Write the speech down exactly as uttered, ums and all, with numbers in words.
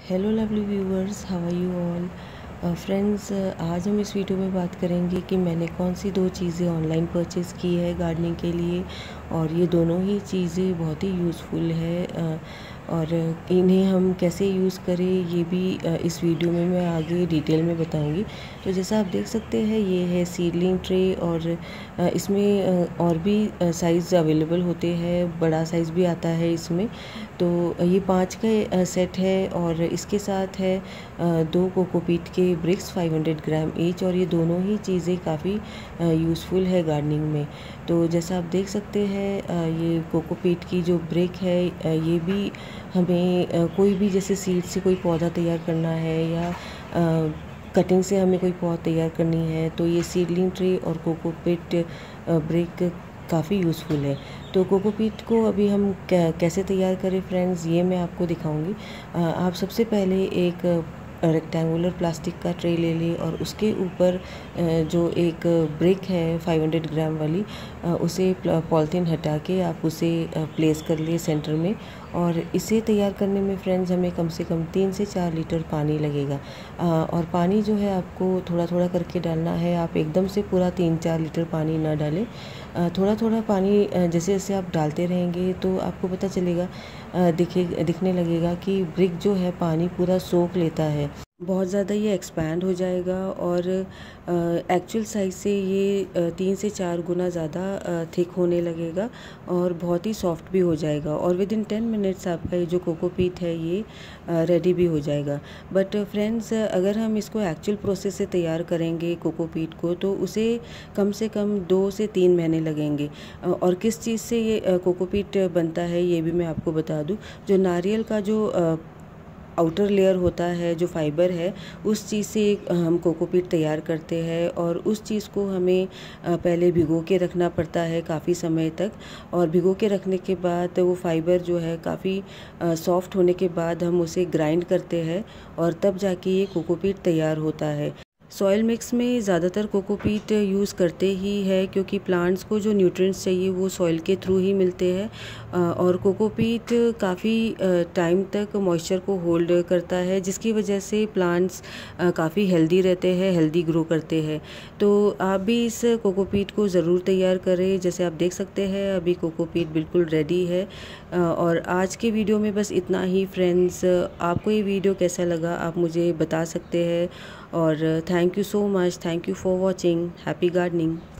Hello lovely viewers, how are you all friends. आज हम इस वीडियो में बात करेंगे कि मैंने कौन सी दो चीज़ें ऑनलाइन परचेज़ की है गार्डनिंग के लिए, और ये दोनों ही चीज़ें बहुत ही यूज़फुल है uh, और इन्हें हम कैसे यूज़ करें ये भी uh, इस वीडियो में मैं आगे डिटेल में बताऊंगी। तो जैसा आप देख सकते हैं ये है सीडलिंग ट्रे, और uh, इसमें uh, और भी साइज़ अवेलेबल होते हैं, बड़ा साइज़ भी आता है इसमें। तो ये पाँच का सेट है और इसके साथ है दो कोकोपीट के ब्रिक्स पाँच सौ ग्राम ईच, और ये दोनों ही चीज़ें काफ़ी यूज़फुल है गार्डनिंग में। तो जैसा आप देख सकते हैं ये कोकोपीट की जो ब्रिक है ये भी हमें कोई भी जैसे सीड से कोई पौधा तैयार करना है या कटिंग से हमें कोई पौधा तैयार करनी है तो ये सीडलिंग ट्रे और कोकोपीट ब्रिक काफ़ी यूज़फुल है। तो कोकोपीट को अभी हम कैसे तैयार करें फ्रेंड्स, ये मैं आपको दिखाऊंगी। आप सबसे पहले एक रेक्टेंगुलर प्लास्टिक का ट्रे ले लें और उसके ऊपर जो एक ब्रिक है पाँच सौ ग्राम वाली, उसे पॉलिथीन हटा के आप उसे प्लेस कर लिए सेंटर में। और इसे तैयार करने में फ्रेंड्स हमें कम से कम तीन से चार लीटर पानी लगेगा, और पानी जो है आपको थोड़ा थोड़ा करके डालना है। आप एकदम से पूरा तीन चार लीटर पानी ना डालें, थोड़ा थोड़ा पानी जैसे जैसे आप डालते रहेंगे तो आपको पता चलेगा, दिखे दिखने लगेगा कि ब्रिक जो है पानी पूरा सोख लेता है, बहुत ज़्यादा ये एक्सपैंड हो जाएगा और एक्चुअल साइज़ से ये तीन से चार गुना ज़्यादा थिक होने लगेगा और बहुत ही सॉफ्ट भी हो जाएगा, और विद इन टेन मिनट्स आपका ये जो कोकोपीट है ये रेडी भी हो जाएगा। बट फ्रेंड्स अगर हम इसको एक्चुअल प्रोसेस से तैयार करेंगे कोकोपीट को तो उसे कम से कम दो से तीन महीने लगेंगे। और किस चीज़ से ये कोकोपीट बनता है ये भी मैं आपको बता दूं। जो नारियल का जो आउटर लेयर होता है, जो फाइबर है, उस चीज़ से हम कोकोपीट तैयार करते हैं, और उस चीज़ को हमें पहले भिगो के रखना पड़ता है काफ़ी समय तक, और भिगो के रखने के बाद वो फाइबर जो है काफ़ी सॉफ्ट होने के बाद हम उसे ग्राइंड करते हैं और तब जाके ये कोकोपीट तैयार होता है। सॉइल मिक्स में ज़्यादातर कोकोपीट यूज़ करते ही है क्योंकि प्लांट्स को जो न्यूट्रिएंट्स चाहिए वो सॉइल के थ्रू ही मिलते हैं, और कोकोपीट काफ़ी टाइम तक मॉइस्चर को होल्ड करता है जिसकी वजह से प्लांट्स काफ़ी हेल्दी रहते हैं, हेल्दी ग्रो करते हैं। तो आप भी इस कोकोपीट को ज़रूर तैयार करें। जैसे आप देख सकते हैं अभी कोकोपीट बिल्कुल रेडी है। और आज के वीडियो में बस इतना ही फ्रेंड्स। आपको ये वीडियो कैसा लगा आप मुझे बता सकते हैं, और thank you so much, thank you for watching, happy gardening.